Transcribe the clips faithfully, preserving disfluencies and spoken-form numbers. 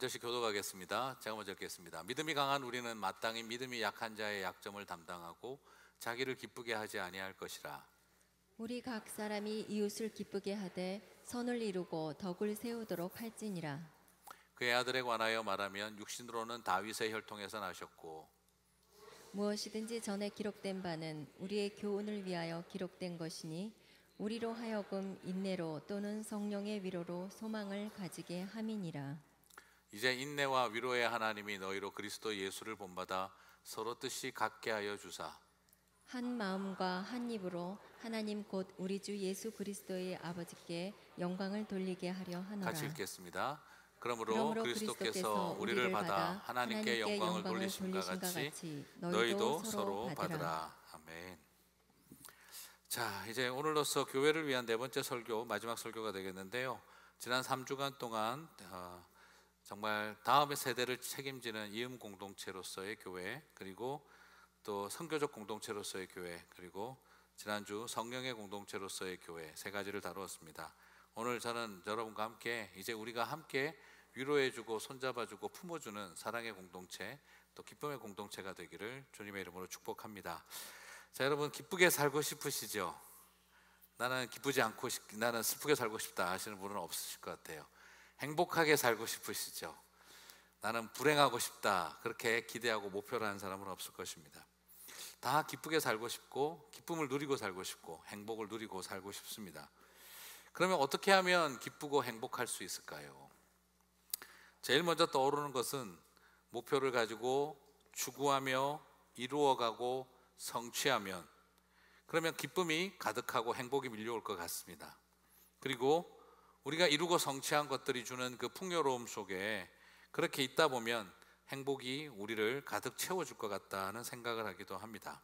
한 절씩 교독하겠습니다. 제가 먼저 읽겠습니다. 믿음이 강한 우리는 마땅히 믿음이 약한 자의 약점을 담당하고 자기를 기쁘게 하지 아니할 것이라. 우리 각 사람이 이웃을 기쁘게 하되 선을 이루고 덕을 세우도록 할지니라. 그의 아들에 관하여 말하면 육신으로는 다윗의 혈통에서 나셨고 무엇이든지 전에 기록된 바는 우리의 교훈을 위하여 기록된 것이니 우리로 하여금 인내로 또는 성령의 위로로 소망을 가지게 함이니라. 이제 인내와 위로의 하나님이 너희로 그리스도 예수를 본받아 서로 뜻이 같게 하여 주사 한 마음과 한 입으로 하나님 곧 우리 주 예수 그리스도의 아버지께 영광을 돌리게 하려 하노라. 같이 읽겠습니다. 그러므로, 그러므로 그리스도께서 우리를 받아 하나님께 영광을 돌리심과 같이 너희도 서로 받으라. 아멘. 자, 이제 오늘로써 교회를 위한 네 번째 설교, 마지막 설교가 되겠는데요. 지난 삼 주간 동안 어, 정말 다음의 세대를 책임지는 이음 공동체로서의 교회, 그리고 또 선교적 공동체로서의 교회, 그리고 지난주 성령의 공동체로서의 교회 세 가지를 다루었습니다. 오늘 저는 여러분과 함께 이제 우리가 함께 위로해주고 손잡아주고 품어주는 사랑의 공동체, 또 기쁨의 공동체가 되기를 주님의 이름으로 축복합니다. 자, 여러분 기쁘게 살고 싶으시죠? 나는 기쁘지 않고 싶, 나는 슬프게 살고 싶다 하시는 분은 없으실 것 같아요. 행복하게 살고 싶으시죠? 나는 불행하고 싶다 그렇게 기대하고 목표를 하는 사람은 없을 것입니다. 다 기쁘게 살고 싶고 기쁨을 누리고 살고 싶고 행복을 누리고 살고 싶습니다. 그러면 어떻게 하면 기쁘고 행복할 수 있을까요? 제일 먼저 떠오르는 것은 목표를 가지고 추구하며 이루어가고 성취하면, 그러면 기쁨이 가득하고 행복이 밀려올 것 같습니다. 그리고 우리가 이루고 성취한 것들이 주는 그 풍요로움 속에 그렇게 있다 보면 행복이 우리를 가득 채워줄 것 같다는 생각을 하기도 합니다.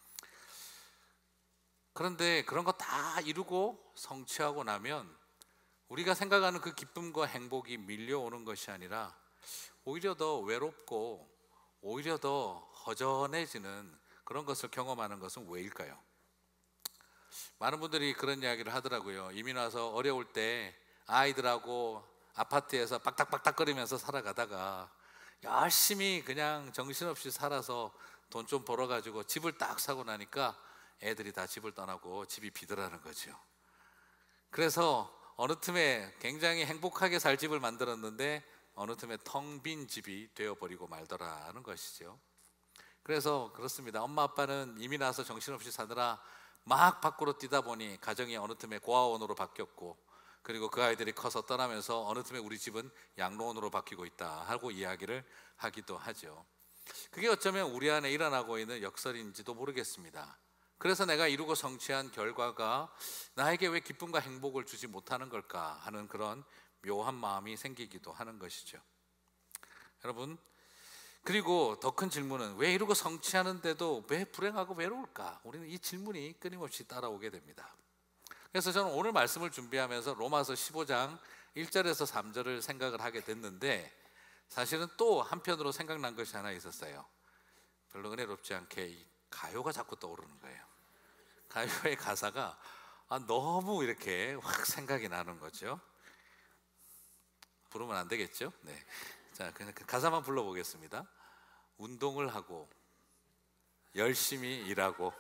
그런데 그런 거 다 이루고 성취하고 나면 우리가 생각하는 그 기쁨과 행복이 밀려오는 것이 아니라 오히려 더 외롭고 오히려 더 허전해지는 그런 것을 경험하는 것은 왜일까요? 많은 분들이 그런 이야기를 하더라고요. 이민 와서 어려울 때 아이들하고 아파트에서 빡닥빡닥거리면서 살아가다가 열심히 그냥 정신없이 살아서 돈 좀 벌어가지고 집을 딱 사고 나니까 애들이 다 집을 떠나고 집이 비더라는 거죠. 그래서 어느 틈에 굉장히 행복하게 살 집을 만들었는데 어느 틈에 텅 빈 집이 되어버리고 말더라는 것이죠. 그래서 그렇습니다. 엄마 아빠는 이민 와서 정신없이 사느라 막 밖으로 뛰다 보니 가정이 어느 틈에 고아원으로 바뀌었고, 그리고 그 아이들이 커서 떠나면서 어느 틈에 우리 집은 양로원으로 바뀌고 있다 하고 이야기를 하기도 하죠. 그게 어쩌면 우리 안에 일어나고 있는 역설인지도 모르겠습니다. 그래서 내가 이루고 성취한 결과가 나에게 왜 기쁨과 행복을 주지 못하는 걸까 하는 그런 묘한 마음이 생기기도 하는 것이죠. 여러분, 그리고 더 큰 질문은 왜 이루고 성취하는데도 왜 불행하고 외로울까? 우리는 이 질문이 끊임없이 따라오게 됩니다. 그래서 저는 오늘 말씀을 준비하면서 로마서 십오 장 일 절에서 삼 절을 생각을 하게 됐는데, 사실은 또 한편으로 생각난 것이 하나 있었어요. 별로 은혜롭지 않게 이 가요가 자꾸 떠오르는 거예요. 가요의 가사가 아, 너무 이렇게 확 생각이 나는 거죠. 부르면 안 되겠죠? 네. 자, 그냥 그 가사만 불러보겠습니다. 운동을 하고 열심히 일하고,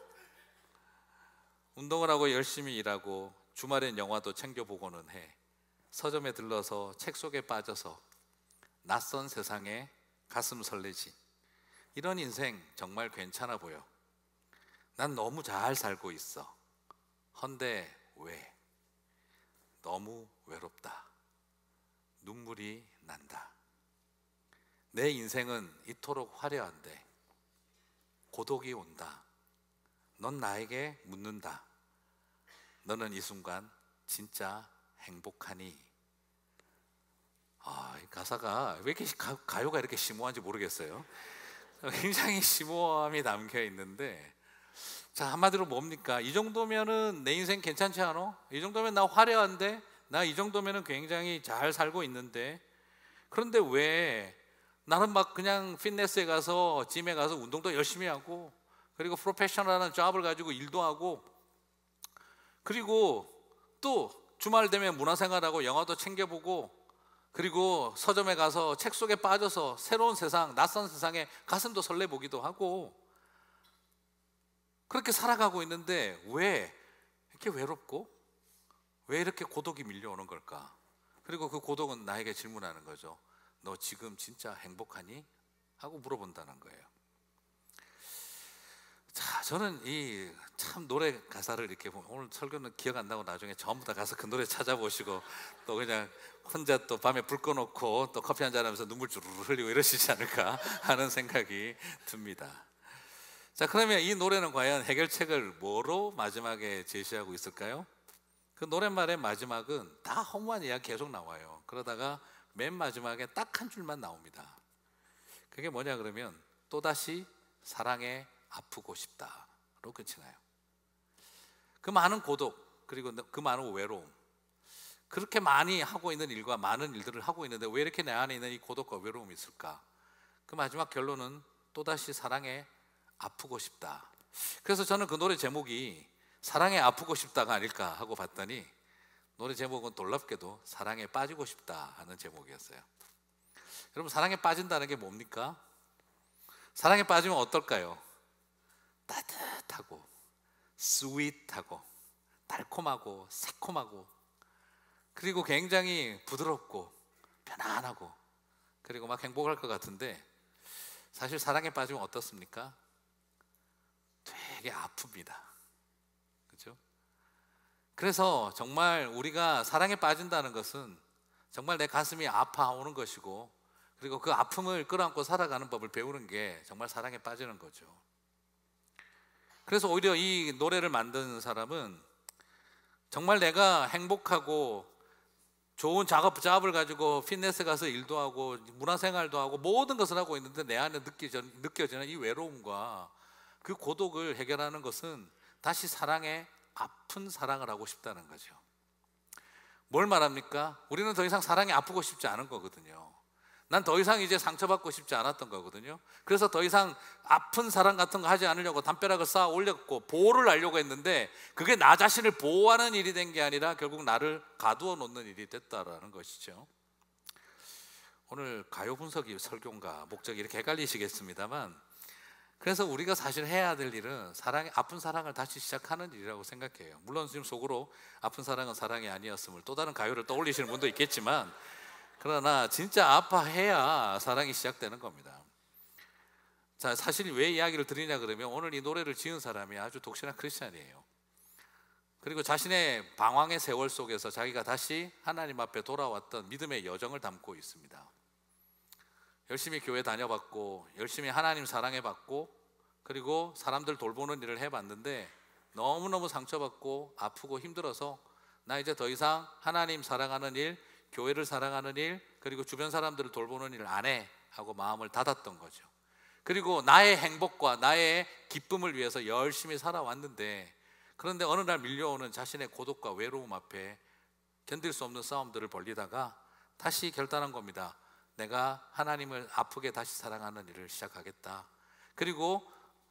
운동을 하고 열심히 일하고 주말엔 영화도 챙겨보고는 해. 서점에 들러서 책 속에 빠져서 낯선 세상에 가슴 설레지. 이런 인생 정말 괜찮아 보여. 난 너무 잘 살고 있어. 헌데 왜? 너무 외롭다. 눈물이 난다. 내 인생은 이토록 화려한데 고독이 온다. 넌 나에게 묻는다. 너는 이 순간 진짜 행복하니? 아, 이 가사가 왜 이렇게 가, 가요가 이렇게 심오한지 모르겠어요. 굉장히 심오함이 담겨 있는데, 자, 한마디로 뭡니까? 이 정도면은 내 인생 괜찮지 않아? 이 정도면 나 화려한데? 나 이 정도면은 굉장히 잘 살고 있는데? 그런데 왜 나는 막 그냥 피트니스에 가서 짐에 가서 운동도 열심히 하고, 그리고 프로페셔널한 잡을 가지고 일도 하고, 그리고 또 주말 되면 문화생활하고 영화도 챙겨보고, 그리고 서점에 가서 책 속에 빠져서 새로운 세상, 낯선 세상에 가슴도 설레보기도 하고 그렇게 살아가고 있는데 왜 이렇게 외롭고 왜 이렇게 고독이 밀려오는 걸까? 그리고 그 고독은 나에게 질문하는 거죠. 너 지금 진짜 행복하니? 하고 물어본다는 거예요. 자, 저는 이 참 노래 가사를 이렇게 보면, 오늘 설교는 기억 안 나고 나중에 전부 다 가서 그 노래 찾아보시고 또 그냥 혼자 또 밤에 불 꺼놓고 또 커피 한잔 하면서 눈물 주르르 흘리고 이러시지 않을까 하는 생각이 듭니다. 자, 그러면 이 노래는 과연 해결책을 뭐로 마지막에 제시하고 있을까요? 그 노랫말의 마지막은 다 허무한 이야기 계속 나와요. 그러다가 맨 마지막에 딱 한 줄만 나옵니다. 그게 뭐냐 그러면 또다시 사랑에 아프고 싶다로 끝이 나요. 그 많은 고독 그리고 그 많은 외로움, 그렇게 많이 하고 있는 일과 많은 일들을 하고 있는데 왜 이렇게 내 안에 있는 이 고독과 외로움이 있을까? 그 마지막 결론은 또다시 사랑에 아프고 싶다. 그래서 저는 그 노래 제목이 사랑에 아프고 싶다가 아닐까 하고 봤더니 노래 제목은 놀랍게도 사랑에 빠지고 싶다 하는 제목이었어요. 여러분, 사랑에 빠진다는 게 뭡니까? 사랑에 빠지면 어떨까요? 따뜻하고 스윗하고 달콤하고 새콤하고 그리고 굉장히 부드럽고 편안하고 그리고 막 행복할 것 같은데 사실 사랑에 빠지면 어떻습니까? 되게 아픕니다. 그렇죠? 그래서 정말 우리가 사랑에 빠진다는 것은 정말 내 가슴이 아파오는 것이고 그리고 그 아픔을 끌어안고 살아가는 법을 배우는 게 정말 사랑에 빠지는 거죠. 그래서 오히려 이 노래를 만든 사람은 정말 내가 행복하고 좋은 작업, 작업을 가지고 피트니스 가서 일도 하고 문화생활도 하고 모든 것을 하고 있는데 내 안에 느껴져, 느껴지는 이 외로움과 그 고독을 해결하는 것은 다시 사랑에 아픈 사랑을 하고 싶다는 거죠. 뭘 말합니까? 우리는 더 이상 사랑에 아프고 싶지 않은 거거든요. 난 더 이상 이제 상처받고 싶지 않았던 거거든요. 그래서 더 이상 아픈 사랑 같은 거 하지 않으려고 담벼락을 쌓아 올렸고 보호를 하려고 했는데 그게 나 자신을 보호하는 일이 된 게 아니라 결국 나를 가두어 놓는 일이 됐다라는 것이죠. 오늘 가요 분석이 설교인가 목적이 이렇게 헷갈리시겠습니다만, 그래서 우리가 사실 해야 될 일은 사랑의 아픈 사랑을 다시 시작하는 일이라고 생각해요. 물론 지금 속으로 아픈 사랑은 사랑이 아니었음을 또 다른 가요를 떠올리시는 분도 있겠지만, 그러나 진짜 아파해야 사랑이 시작되는 겁니다. 자, 사실 왜 이야기를 드리냐 그러면 오늘 이 노래를 지은 사람이 아주 독실한 크리스찬이에요. 그리고 자신의 방황의 세월 속에서 자기가 다시 하나님 앞에 돌아왔던 믿음의 여정을 담고 있습니다. 열심히 교회 다녀봤고 열심히 하나님 사랑해봤고 그리고 사람들 돌보는 일을 해봤는데 너무너무 상처받고 아프고 힘들어서 나 이제 더 이상 하나님 사랑하는 일, 교회를 사랑하는 일, 그리고 주변 사람들을 돌보는 일을 안 해 하고 마음을 닫았던 거죠. 그리고 나의 행복과 나의 기쁨을 위해서 열심히 살아왔는데, 그런데 어느 날 밀려오는 자신의 고독과 외로움 앞에 견딜 수 없는 싸움들을 벌리다가 다시 결단한 겁니다. 내가 하나님을 아프게 다시 사랑하는 일을 시작하겠다. 그리고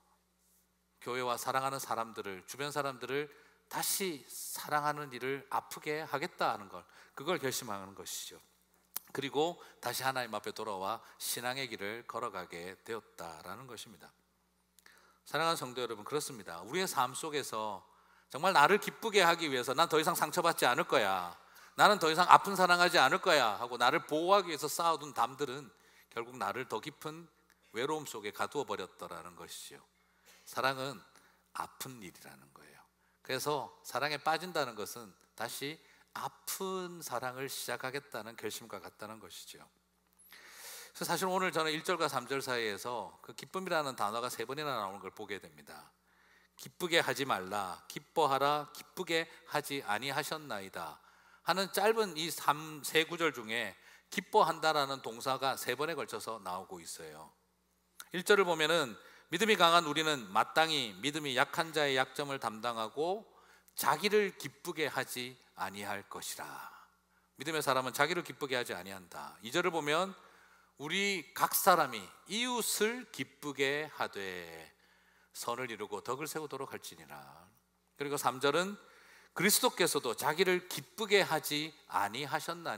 교회와 사랑하는 사람들을, 주변 사람들을 다시 사랑하는 일을 아프게 하겠다 하는 걸, 그걸 결심하는 것이죠. 그리고 다시 하나님 앞에 돌아와 신앙의 길을 걸어가게 되었다라는 것입니다. 사랑하는 성도 여러분, 그렇습니다. 우리의 삶 속에서 정말 나를 기쁘게 하기 위해서 난 더 이상 상처받지 않을 거야, 나는 더 이상 아픈 사랑하지 않을 거야 하고 나를 보호하기 위해서 쌓아둔 담들은 결국 나를 더 깊은 외로움 속에 가두어 버렸더라는 것이죠. 사랑은 아픈 일이라는 거예요. 그래서 사랑에 빠진다는 것은 다시 아픈 사랑을 시작하겠다는 결심과 같다는 것이죠. 그래서 사실 오늘 저는 일 절과 삼 절 사이에서 그 기쁨이라는 단어가 세 번이나 나오는 걸 보게 됩니다. 기쁘게 하지 말라, 기뻐하라, 기쁘게 하지 아니하셨나이다 하는 짧은 이 세 구절 중에 기뻐한다라는 동사가 세 번에 걸쳐서 나오고 있어요. 일 절을 보면은 믿음이 강한 우리는 마땅히 믿음이 약한 자의 약점을 담당하고 자기를 기쁘게 하지 아니할 것이라. 믿음의 사람은 자기를 기쁘게 하지 아니한다. 이 절을 보면 우리 각 사람이 이웃을 기쁘게 하되 선을 이루고 덕을 세우도록 할지니라. 그리고 삼 절은 그리스도께서도 자기를 기쁘게 하지 아니하셨나니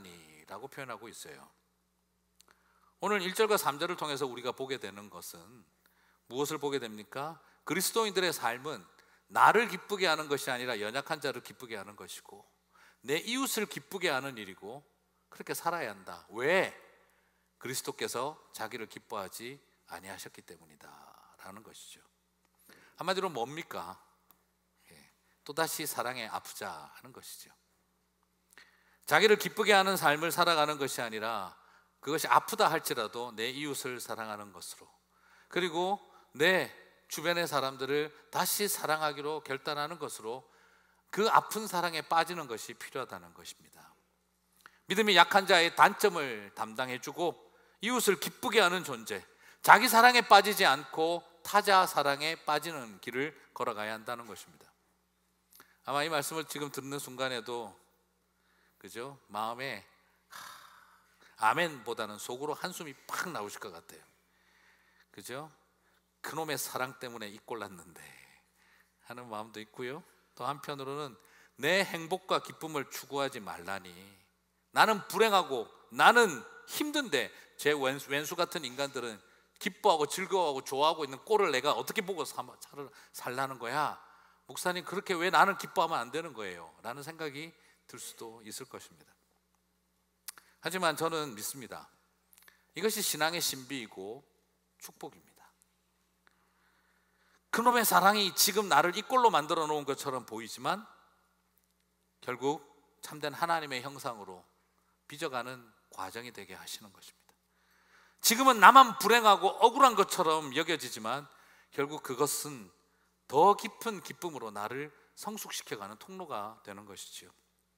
이라고 표현하고 있어요. 오늘 일 절과 삼 절을 통해서 우리가 보게 되는 것은 무엇을 보게 됩니까? 그리스도인들의 삶은 나를 기쁘게 하는 것이 아니라 연약한 자를 기쁘게 하는 것이고 내 이웃을 기쁘게 하는 일이고 그렇게 살아야 한다. 왜? 그리스도께서 자기를 기뻐하지 아니하셨기 때문이다 라는 것이죠. 한마디로 뭡니까? 예, 또다시 사랑에 아프자 하는 것이죠. 자기를 기쁘게 하는 삶을 살아가는 것이 아니라 그것이 아프다 할지라도 내 이웃을 사랑하는 것으로, 그리고 내 주변의 사람들을 다시 사랑하기로 결단하는 것으로 그 아픈 사랑에 빠지는 것이 필요하다는 것입니다. 믿음이 약한 자의 단점을 담당해주고 이웃을 기쁘게 하는 존재, 자기 사랑에 빠지지 않고 타자 사랑에 빠지는 길을 걸어가야 한다는 것입니다. 아마 이 말씀을 지금 듣는 순간에도 그죠? 마음에 하, 아멘보다는 속으로 한숨이 팍 나오실 것 같아요. 그죠? 그놈의 사랑 때문에 이 꼴 났는데 하는 마음도 있고요. 또 한편으로는 내 행복과 기쁨을 추구하지 말라니, 나는 불행하고 나는 힘든데 제 왼수, 왼수 같은 인간들은 기뻐하고 즐거워하고 좋아하고 있는 꼴을 내가 어떻게 보고 살라는 거야? 목사님, 그렇게 왜 나는 기뻐하면 안 되는 거예요? 라는 생각이 들 수도 있을 것입니다. 하지만 저는 믿습니다. 이것이 신앙의 신비이고 축복입니다. 그놈의 사랑이 지금 나를 이 꼴로 만들어 놓은 것처럼 보이지만 결국 참된 하나님의 형상으로 빚어가는 과정이 되게 하시는 것입니다. 지금은 나만 불행하고 억울한 것처럼 여겨지지만 결국 그것은 더 깊은 기쁨으로 나를 성숙시켜가는 통로가 되는 것이지요.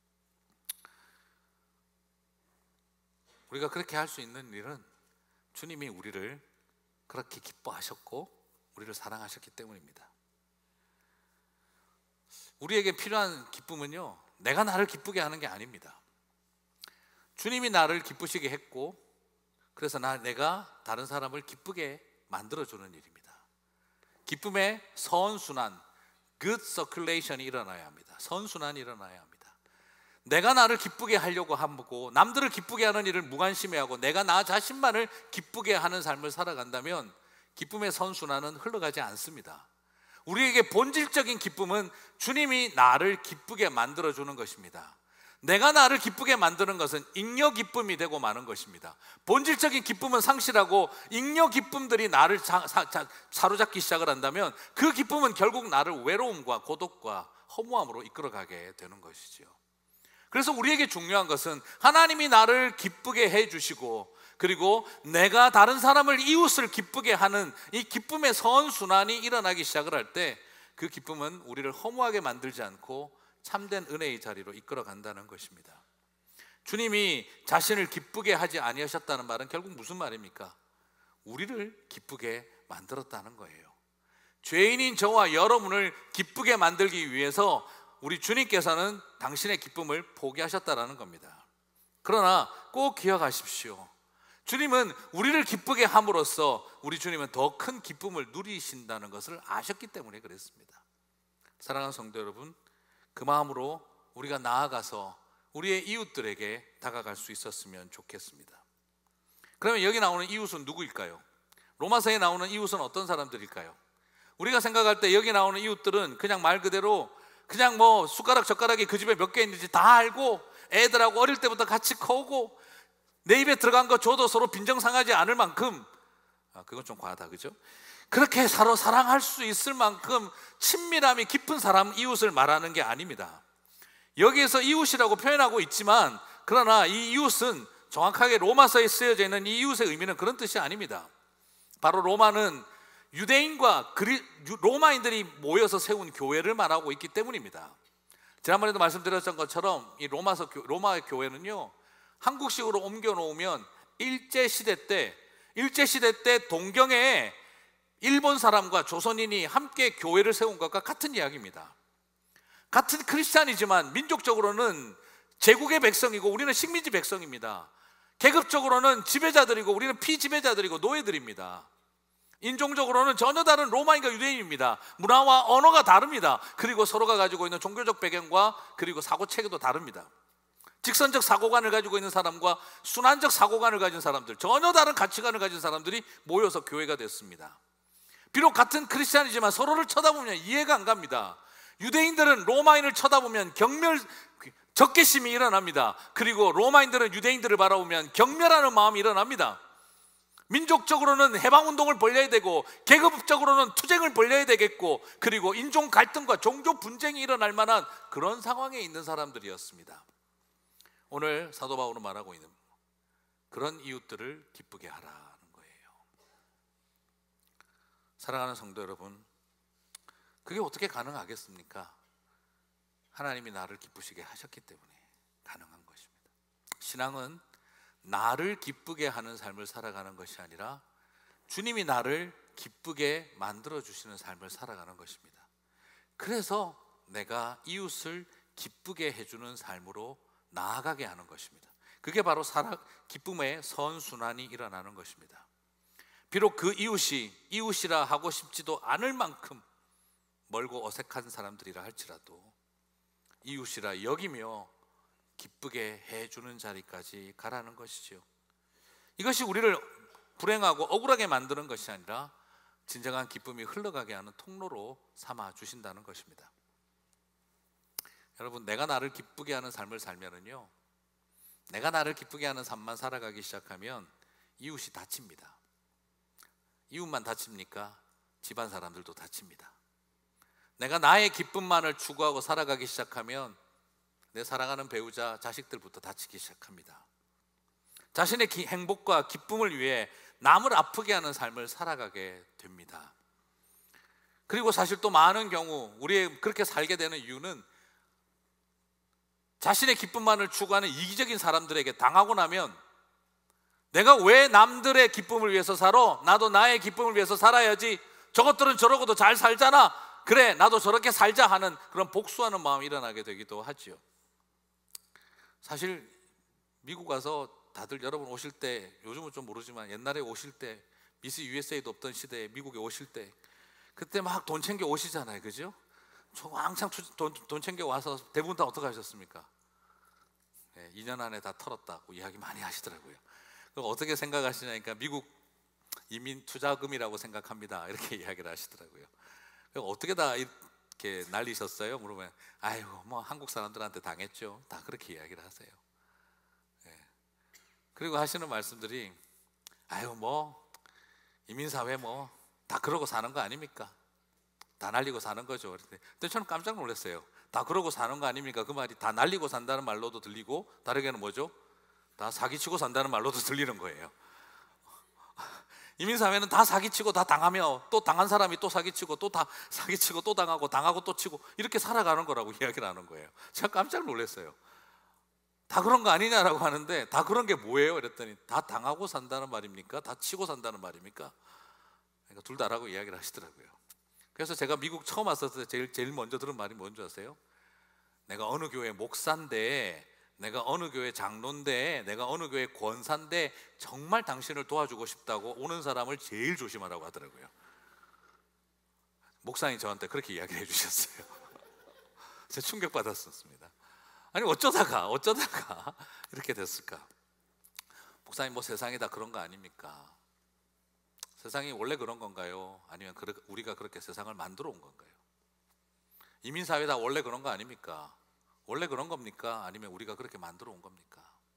우리가 그렇게 할 수 있는 일은 주님이 우리를 그렇게 기뻐하셨고 우리를 사랑하셨기 때문입니다. 우리에게 필요한 기쁨은요, 내가 나를 기쁘게 하는 게 아닙니다. 주님이 나를 기쁘시게 했고 그래서 나, 내가 다른 사람을 기쁘게 만들어주는 일입니다. 기쁨의 선순환, good circulation이 일어나야 합니다. 선순환이 일어나야 합니다. 내가 나를 기쁘게 하려고 하고 남들을 기쁘게 하는 일을 무관심해하고 내가 나 자신만을 기쁘게 하는 삶을 살아간다면 기쁨의 선순환은 흘러가지 않습니다. 우리에게 본질적인 기쁨은 주님이 나를 기쁘게 만들어주는 것입니다. 내가 나를 기쁘게 만드는 것은 잉여 기쁨이 되고 마는 것입니다. 본질적인 기쁨은 상실하고 잉여 기쁨들이 나를 자, 사, 자, 사로잡기 시작을 한다면 그 기쁨은 결국 나를 외로움과 고독과 허무함으로 이끌어가게 되는 것이죠. 그래서 우리에게 중요한 것은 하나님이 나를 기쁘게 해주시고 그리고 내가 다른 사람을, 이웃을 기쁘게 하는 이 기쁨의 선순환이 일어나기 시작을 할 때 그 기쁨은 우리를 허무하게 만들지 않고 참된 은혜의 자리로 이끌어 간다는 것입니다. 주님이 자신을 기쁘게 하지 아니하셨다는 말은 결국 무슨 말입니까? 우리를 기쁘게 만들었다는 거예요. 죄인인 저와 여러분을 기쁘게 만들기 위해서 우리 주님께서는 당신의 기쁨을 포기하셨다는 겁니다. 그러나 꼭 기억하십시오. 주님은 우리를 기쁘게 함으로써 우리 주님은 더 큰 기쁨을 누리신다는 것을 아셨기 때문에 그랬습니다. 사랑하는 성도 여러분, 그 마음으로 우리가 나아가서 우리의 이웃들에게 다가갈 수 있었으면 좋겠습니다. 그러면 여기 나오는 이웃은 누구일까요? 로마서에 나오는 이웃은 어떤 사람들일까요? 우리가 생각할 때 여기 나오는 이웃들은 그냥 말 그대로 그냥 뭐 숟가락 젓가락이 그 집에 몇 개 있는지 다 알고 애들하고 어릴 때부터 같이 커오고 내 입에 들어간 거 줘도 서로 빈정상하지 않을 만큼, 아, 그건 좀 과하다, 그죠? 그렇게 서로 사랑할 수 있을 만큼 친밀함이 깊은 사람, 이웃을 말하는 게 아닙니다. 여기에서 이웃이라고 표현하고 있지만 그러나 이 이웃은 정확하게 로마서에 쓰여져 있는 이 이웃의 의미는 그런 뜻이 아닙니다. 바로 로마는 유대인과 그리, 로마인들이 모여서 세운 교회를 말하고 있기 때문입니다. 지난번에도 말씀드렸던 것처럼 이 로마서, 로마의 교회는요, 한국식으로 옮겨 놓으면 일제시대 때, 일제시대 때 동경에 일본 사람과 조선인이 함께 교회를 세운 것과 같은 이야기입니다. 같은 크리스찬이지만 민족적으로는 제국의 백성이고 우리는 식민지 백성입니다. 계급적으로는 지배자들이고 우리는 피지배자들이고 노예들입니다. 인종적으로는 전혀 다른 로마인과 유대인입니다. 문화와 언어가 다릅니다. 그리고 서로가 가지고 있는 종교적 배경과 그리고 사고체계도 다릅니다. 직선적 사고관을 가지고 있는 사람과 순환적 사고관을 가진 사람들, 전혀 다른 가치관을 가진 사람들이 모여서 교회가 됐습니다. 비록 같은 크리스찬이지만 서로를 쳐다보면 이해가 안 갑니다. 유대인들은 로마인을 쳐다보면 경멸, 적개심이 일어납니다. 그리고 로마인들은 유대인들을 바라보면 경멸하는 마음이 일어납니다. 민족적으로는 해방운동을 벌려야 되고, 계급적으로는 투쟁을 벌려야 되겠고, 그리고 인종 갈등과 종교 분쟁이 일어날 만한 그런 상황에 있는 사람들이었습니다. 오늘 사도 바울은 말하고 있는 그런 이웃들을 기쁘게 하라는 거예요. 사랑하는 성도 여러분, 그게 어떻게 가능하겠습니까? 하나님이 나를 기쁘시게 하셨기 때문에 가능한 것입니다. 신앙은 나를 기쁘게 하는 삶을 살아가는 것이 아니라 주님이 나를 기쁘게 만들어주시는 삶을 살아가는 것입니다. 그래서 내가 이웃을 기쁘게 해주는 삶으로 나아가게 하는 것입니다. 그게 바로 살아, 기쁨의 선순환이 일어나는 것입니다. 비록 그 이웃이 이웃이라 하고 싶지도 않을 만큼 멀고 어색한 사람들이라 할지라도 이웃이라 여기며 기쁘게 해주는 자리까지 가라는 것이지요. 이것이 우리를 불행하고 억울하게 만드는 것이 아니라 진정한 기쁨이 흘러가게 하는 통로로 삼아 주신다는 것입니다. 여러분, 내가 나를 기쁘게 하는 삶을 살면은요, 내가 나를 기쁘게 하는 삶만 살아가기 시작하면 이웃이 다칩니다. 이웃만 다칩니까? 집안 사람들도 다칩니다. 내가 나의 기쁨만을 추구하고 살아가기 시작하면 내 사랑하는 배우자, 자식들부터 다치기 시작합니다. 자신의 기, 행복과 기쁨을 위해 남을 아프게 하는 삶을 살아가게 됩니다. 그리고 사실 또 많은 경우 우리 그렇게 살게 되는 이유는 자신의 기쁨만을 추구하는 이기적인 사람들에게 당하고 나면 내가 왜 남들의 기쁨을 위해서 살아? 나도 나의 기쁨을 위해서 살아야지. 저것들은 저러고도 잘 살잖아. 그래, 나도 저렇게 살자 하는 그런 복수하는 마음이 일어나게 되기도 하지요. 사실 미국 와서 다들 여러분 오실 때, 요즘은 좀 모르지만 옛날에 오실 때, 미스 유에스에이도 없던 시대에 미국에 오실 때 그때 막 돈 챙겨 오시잖아요, 그죠? 왕창 돈, 돈 챙겨 와서 대부분 다 어떻게 하셨습니까? 네, 이 년 안에 다 털었다고 이야기 많이 하시더라고요. 어떻게 생각하시냐니까 미국 이민 투자금이라고 생각합니다, 이렇게 이야기를 하시더라고요. 어떻게 다 이렇게 날리셨어요? 물으면 아이고 뭐 한국 사람들한테 당했죠. 다 그렇게 이야기를 하세요. 네. 그리고 하시는 말씀들이 아유 뭐 이민사회 뭐 다 그러고 사는 거 아닙니까? 다 날리고 사는 거죠. 근데 저는 깜짝 놀랐어요. 다 그러고 사는 거 아닙니까? 그 말이 다 날리고 산다는 말로도 들리고 다르게는 뭐죠? 다 사기치고 산다는 말로도 들리는 거예요. 이민사회는 다 사기치고 다 당하며 또 당한 사람이 또 사기치고 또 다 사기치고 또 당하고 당하고 또 치고 이렇게 살아가는 거라고 이야기를 하는 거예요. 제가 깜짝 놀랐어요. 다 그런 거 아니냐라고 하는데 다 그런 게 뭐예요? 이랬더니 다 당하고 산다는 말입니까? 다 치고 산다는 말입니까? 그러니까 둘 다라고 이야기를 하시더라고요. 그래서 제가 미국 처음 왔을 때 제일, 제일 먼저 들은 말이 뭔지 아세요? 내가 어느 교회 목사인데, 내가 어느 교회 장로인데, 내가 어느 교회 권사인데 정말 당신을 도와주고 싶다고 오는 사람을 제일 조심하라고 하더라고요. 목사님 저한테 그렇게 이야기를 해주셨어요. 제가 충격받았었습니다. 아니 어쩌다가 어쩌다가 이렇게 됐을까? 목사님 뭐 세상이 다 그런 거 아닙니까? 세상이 원래 그런 건가요? 아니면 우리가 그렇게 세상을 만들어 온 건가요? 이민사회 다 원래 그런 거 아닙니까? 원래 그런 겁니까? 아니면 우리가 그렇게 만들어 온 겁니까?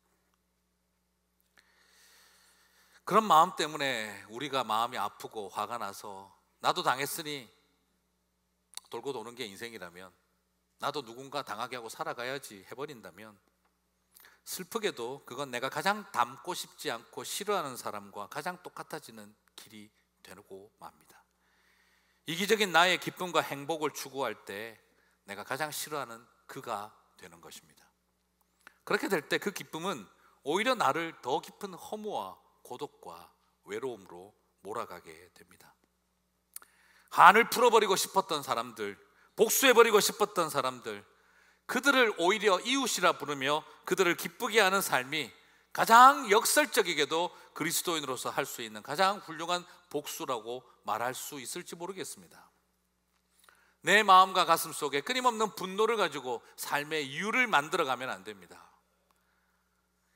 그런 마음 때문에 우리가 마음이 아프고 화가 나서 나도 당했으니 돌고 도는 게 인생이라면 나도 누군가 당하게 하고 살아가야지 해버린다면 슬프게도 그건 내가 가장 닮고 싶지 않고 싫어하는 사람과 가장 똑같아지는 길이 되고 맙니다. 이기적인 나의 기쁨과 행복을 추구할 때 내가 가장 싫어하는 그가 되는 것입니다. 그렇게 될 때 그 기쁨은 오히려 나를 더 깊은 허무와 고독과 외로움으로 몰아가게 됩니다. 한을 풀어버리고 싶었던 사람들, 복수해버리고 싶었던 사람들, 그들을 오히려 이웃이라 부르며 그들을 기쁘게 하는 삶이 가장 역설적이게도 그리스도인으로서 할 수 있는 가장 훌륭한 복수라고 말할 수 있을지 모르겠습니다. 내 마음과 가슴 속에 끊임없는 분노를 가지고 삶의 이유를 만들어가면 안 됩니다.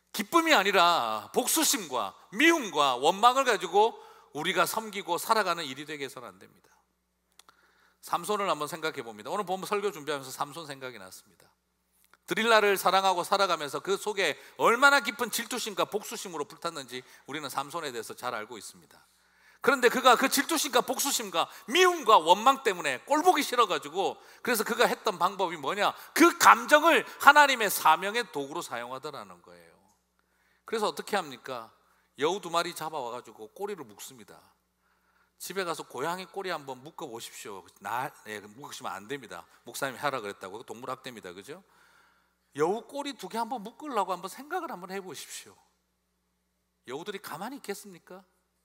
기쁨이 아니라 복수심과 미움과 원망을 가지고 우리가 섬기고 살아가는 일이 되게 해서는 안 됩니다. 삼손을 한번 생각해 봅니다. 오늘 본문 설교 준비하면서 삼손 생각이 났습니다. 드릴라를 사랑하고 살아가면서 그 속에 얼마나 깊은 질투심과 복수심으로 불탔는지 우리는 삼손에 대해서 잘 알고 있습니다. 그런데 그가 그 질투심과 복수심과 미움과 원망 때문에 꼴보기 싫어가지고, 그래서 그가 했던 방법이 뭐냐, 그 감정을 하나님의 사명의 도구로 사용하더라는 거예요. 그래서 어떻게 합니까? 여우 두 마리 잡아와가지고 꼬리를 묶습니다. 집에 가서 고양이 꼬리 한번 묶어 보십시오. 나, 네, 묶으시면 안 됩니다. 목사님이 하라 그랬다고. 동물학대입니다. 그죠? 여우 꼬리 두 개 한번 묶으려고 한번 생각을 한번 해보십시오. 여우들이 가만히 있겠습니까?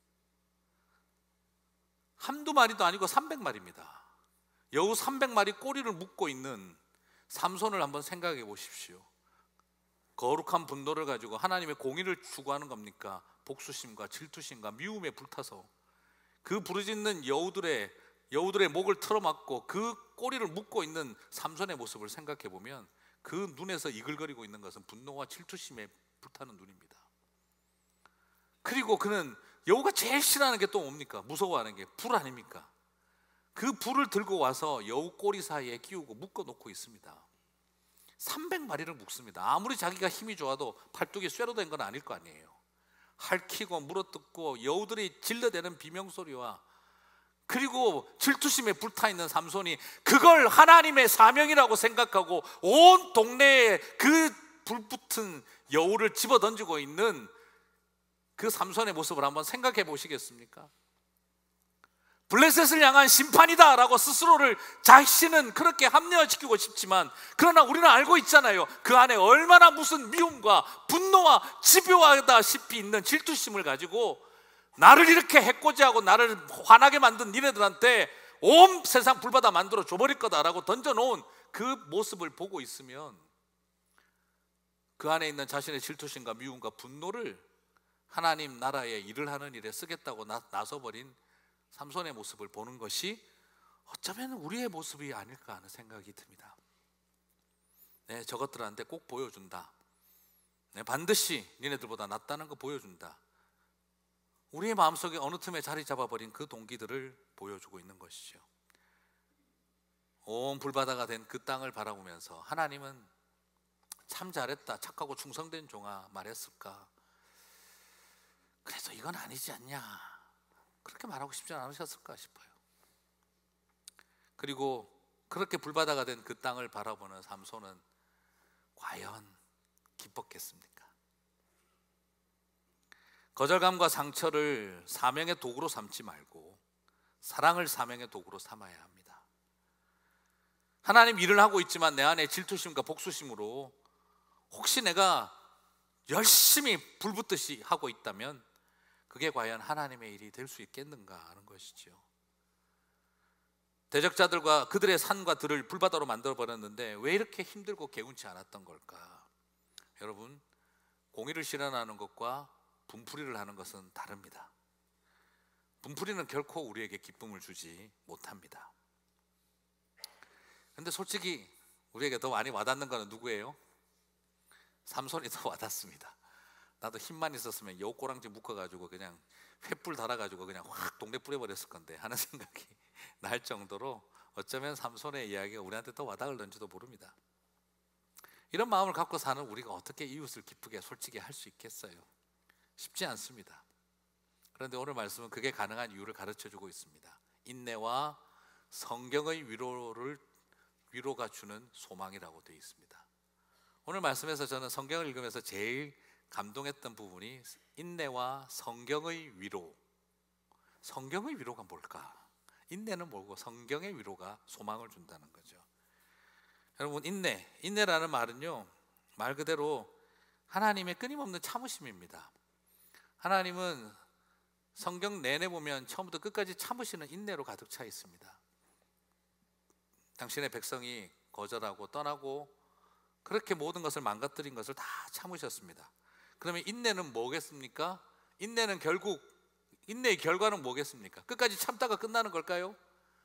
한두 마리도 아니고 삼백 마리입니다. 여우 삼백 마리 꼬리를 묶고 있는 삼손을 한번 생각해 보십시오. 거룩한 분노를 가지고 하나님의 공의를 추구하는 겁니까? 복수심과 질투심과 미움에 불타서 그 부르짖는 여우들의 여우들의 목을 틀어막고 그 꼬리를 묶고 있는 삼손의 모습을 생각해 보면 그 눈에서 이글거리고 있는 것은 분노와 질투심에 불타는 눈입니다. 그리고 그는 여우가 제일 싫어하는 게 또 뭡니까? 무서워하는 게 불 아닙니까? 그 불을 들고 와서 여우 꼬리 사이에 끼우고 묶어 놓고 있습니다. 삼백 마리를 묶습니다. 아무리 자기가 힘이 좋아도 팔뚝이 쇠로 된 건 아닐 거 아니에요. 핥히고 물어뜯고 여우들이 질러대는 비명소리와 그리고 질투심에 불타있는 삼손이 그걸 하나님의 사명이라고 생각하고 온 동네에 그 불붙은 여우를 집어던지고 있는 그 삼손의 모습을 한번 생각해 보시겠습니까? 블레셋을 향한 심판이다 라고 스스로를 자신은 그렇게 합리화시키고 싶지만, 그러나 우리는 알고 있잖아요. 그 안에 얼마나 무슨 미움과 분노와 집요하다시피 있는 질투심을 가지고 나를 이렇게 해코지하고 나를 화나게 만든 니네들한테 온 세상 불바다 만들어 줘버릴 거다라고 던져놓은 그 모습을 보고 있으면 그 안에 있는 자신의 질투심과 미움과 분노를 하나님 나라의 일을 하는 일에 쓰겠다고 나, 나서버린 삼손의 모습을 보는 것이 어쩌면 우리의 모습이 아닐까 하는 생각이 듭니다. 네, 저것들한테 꼭 보여준다. 네, 반드시 니네들보다 낫다는 거 보여준다. 우리의 마음속에 어느 틈에 자리 잡아버린 그 동기들을 보여주고 있는 것이죠. 온 불바다가 된 그 땅을 바라보면서 하나님은 참 잘했다, 착하고 충성된 종아 말했을까? 그래서 이건 아니지 않냐, 그렇게 말하고 싶지 않으셨을까 싶어요. 그리고 그렇게 불바다가 된 그 땅을 바라보는 삼손은 과연 기뻤겠습니까? 거절감과 상처를 사명의 도구로 삼지 말고 사랑을 사명의 도구로 삼아야 합니다. 하나님 일을 하고 있지만 내 안에 질투심과 복수심으로 혹시 내가 열심히 불붙듯이 하고 있다면 그게 과연 하나님의 일이 될 수 있겠는가 하는 것이죠. 대적자들과 그들의 산과 들을 불바다로 만들어버렸는데 왜 이렇게 힘들고 개운치 않았던 걸까? 여러분, 공의를 실현하는 것과 분풀이를 하는 것은 다릅니다. 분풀이는 결코 우리에게 기쁨을 주지 못합니다. 그런데 솔직히 우리에게 더 많이 와닿는 것은 누구예요? 삼손이 더 와닿습니다. 나도 힘만 있었으면 여우 꼬랑지 묶어가지고 그냥 횃불 달아가지고 그냥 확 동네 뿌려버렸을 건데 하는 생각이 날 정도로 어쩌면 삼손의 이야기가 우리한테 더 와닿을는지도 모릅니다. 이런 마음을 갖고 사는 우리가 어떻게 이웃을 기쁘게 솔직히 할 수 있겠어요? 쉽지 않습니다. 그런데 오늘 말씀은 그게 가능한 이유를 가르쳐주고 있습니다. 인내와 성경의 위로를 위로가 주는 소망이라고 되어 있습니다. 오늘 말씀에서 저는 성경을 읽으면서 제일 감동했던 부분이 인내와 성경의 위로. 성경의 위로가 뭘까? 인내는 뭐고 성경의 위로가 소망을 준다는 거죠. 여러분, 인내, 인내라는 말은요, 말 그대로 하나님의 끊임없는 참으심입니다. 하나님은 성경 내내 보면 처음부터 끝까지 참으시는 인내로 가득 차 있습니다. 당신의 백성이 거절하고 떠나고 그렇게 모든 것을 망가뜨린 것을 다 참으셨습니다. 그러면 인내는 뭐겠습니까? 인내는 결국, 인내의 결과는 뭐겠습니까? 끝까지 참다가 끝나는 걸까요?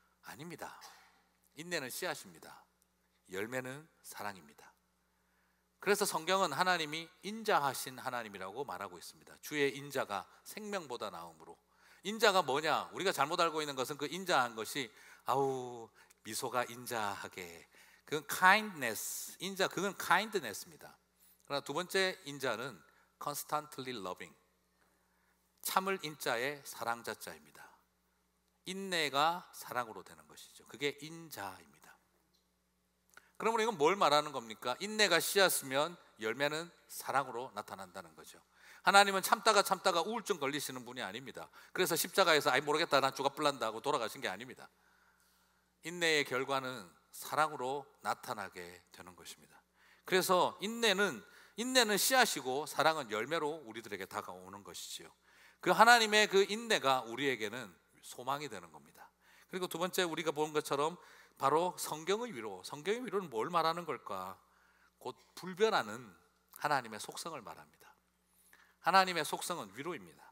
아닙니다. 인내는 씨앗입니다. 열매는 사랑입니다. 그래서 성경은 하나님이 인자하신 하나님이라고 말하고 있습니다. 주의 인자가 생명보다 나음으로. 인자가 뭐냐? 우리가 잘못 알고 있는 것은 그 인자한 것이 아우 미소가 인자하게, 그건 kindness, 인자 그건 kindness입니다. 그러나 두 번째 인자는 constantly loving, 참을 인자의 사랑자자입니다. 인내가 사랑으로 되는 것이죠. 그게 인자입니다. 그러면 이건 뭘 말하는 겁니까? 인내가 씨앗이면 열매는 사랑으로 나타난다는 거죠. 하나님은 참다가 참다가 우울증 걸리시는 분이 아닙니다. 그래서 십자가에서 아이 모르겠다 난 죽어 불난다 하고 돌아가신 게 아닙니다. 인내의 결과는 사랑으로 나타나게 되는 것입니다. 그래서 인내는 인내는 씨앗이고 사랑은 열매로 우리들에게 다가오는 것이지요. 그 하나님의 그 인내가 우리에게는 소망이 되는 겁니다. 그리고 두 번째 우리가 본 것처럼 바로 성경의 위로. 성경의 위로는 뭘 말하는 걸까? 곧 불변하는 하나님의 속성을 말합니다. 하나님의 속성은 위로입니다.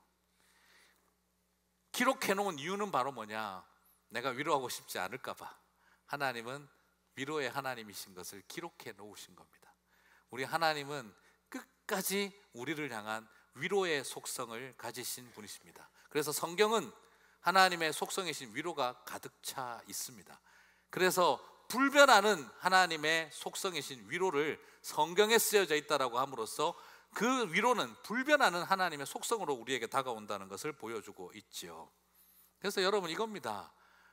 기록해 놓은 이유는 바로 뭐냐? 내가 위로하고 싶지 않을까 봐. 하나님은 위로의 하나님이신 것을 기록해 놓으신 겁니다. 우리 하나님은 끝까지 우리를 향한 위로의 속성을 가지신 분이십니다. 그래서 성경은 하나님의 속성이신 위로가 가득 차 있습니다. 그래서 불변하는 하나님의 속성이신 위로를 성경에 쓰여져 있다라고 함으로써 그 위로는 불변하는 하나님의 속성으로 우리에게 다가온다는 것을 보여주고 있지요. 그래서 여러분 이겁니다.